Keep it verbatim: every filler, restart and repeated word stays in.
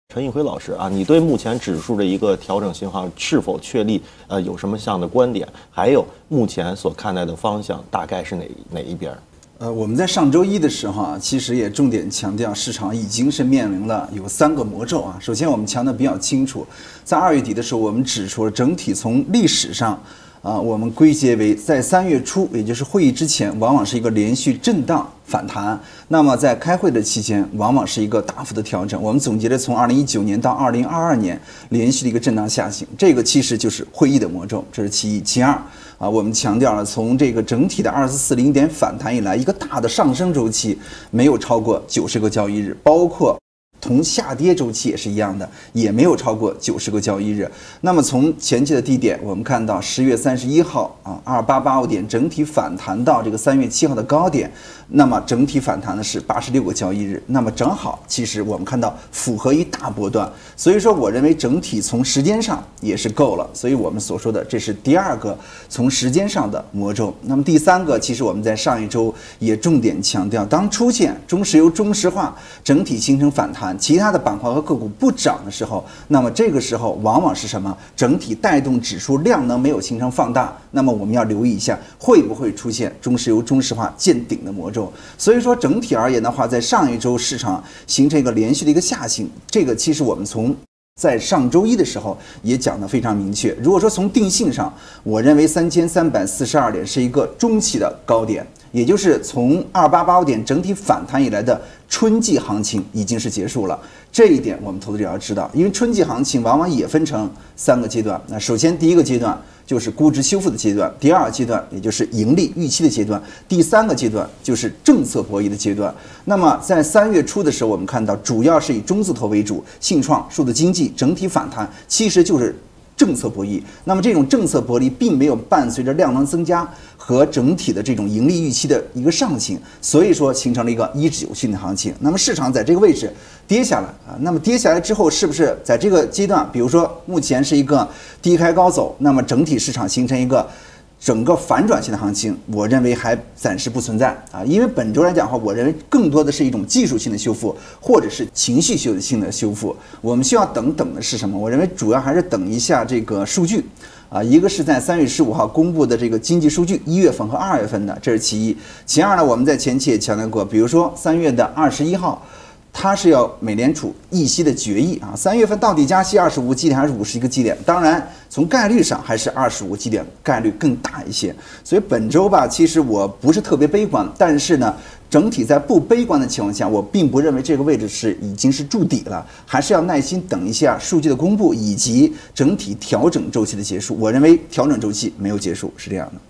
陈毅辉老师啊，你对目前指数的一个调整信号是否确立？呃，有什么样的观点？还有目前所看待的方向大概是哪哪一边？ 呃，我们在上周一的时候啊，其实也重点强调，市场已经是面临了有三个魔咒啊。首先，我们强调比较清楚，在二月底的时候，我们指出了整体从历史上。啊，我们归结为在三月初，也就是会议之前，往往是一个连续震荡反弹；那么在开会的期间，往往是一个大幅的调整。我们总结了从二零一九年到二零二二年连续的一个震荡下行，这个其实就是会议的魔咒，这是其一。其二啊，我们强调了从这个整体的二四四零点反弹以来，一个大的上升周期没有超过九十个交易日，包括。同下跌周期也是一样的，也没有超过九十个交易日。那么从前期的低点，我们看到十月三十一号啊，二八八五点整体反弹到这个三月七号的高点，那么整体反弹的是八十六个交易日，那么正好其实我们看到符合一大波段，所以说我认为整体从时间上也是够了，所以我们所说的这是第二个从时间上的魔咒。那么第三个，其实我们在上一周也重点强调，当出现中石油中石化整体形成反弹。其他的板块和个股不涨的时候，那么这个时候往往是什么？整体带动指数量能没有形成放大，那么我们要留意一下，会不会出现中石油中石化见顶的魔咒？所以说整体而言的话，在上一周市场形成一个连续的一个下行，这个其实我们从在上周一的时候也讲得非常明确。如果说从定性上，我认为三千三百四十二点是一个中期的高点，也就是从二八八五点整体反弹以来的春季行情已经是结束了。这一点我们投资者要知道，因为春季行情往往也分成三个阶段。那首先第一个阶段就是估值修复的阶段，第二个阶段也就是盈利预期的阶段，第三个阶段就是政策博弈的阶段。那么在三月初的时候，我们看到主要是以中字头为主，信创、数字经济整体反弹，其实就是政策博弈。那么这种政策博弈并没有伴随着量能增加和整体的这种盈利预期的一个上行，所以说形成了一个一至九性的行情。那么市场在这个位置跌下来啊，那么跌下来之后，是不是在这个阶段，比如说目前是一个低开高走，那么整体市场形成一个整个反转性的行情，我认为还暂时不存在啊，因为本周来讲的话，我认为更多的是一种技术性的修复，或者是情绪性的修复。我们需要等等的是什么？我认为主要还是等一下这个数据。啊，一个是在三月十五号公布的这个经济数据，一月份和二月份的，这是其一。其二呢，我们在前期也强调过，比如说三月的二十一号，它是要美联储议息的决议啊，三月份到底加息二十五个基点还是五十一个基点？当然，从概率上还是二十五个基点概率更大一些。所以本周吧，其实我不是特别悲观，但是呢，整体在不悲观的情况下，我并不认为这个位置是已经是筑底了，还是要耐心等一下数据的公布以及整体调整周期的结束。我认为调整周期没有结束，是这样的。